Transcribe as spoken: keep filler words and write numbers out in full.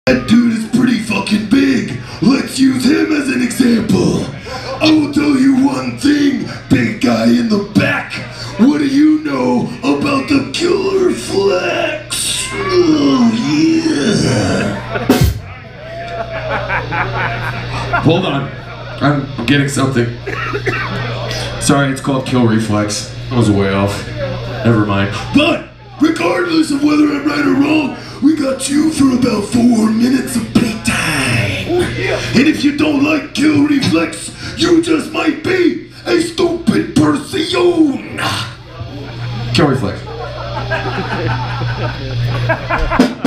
That dude is pretty fucking big. Let's use him as an example. I will tell you one thing, big guy in the back. What do you know about the killer flex? Oh yeah. Hold on, I'm getting something. Sorry, it's called kill reflex. I was way off. Never mind. But regardless of whether I'm right or wrong, we got you for about four minutes of playtime. And if you don't like kill reflex, you just might be a stupid person. Kill reflex.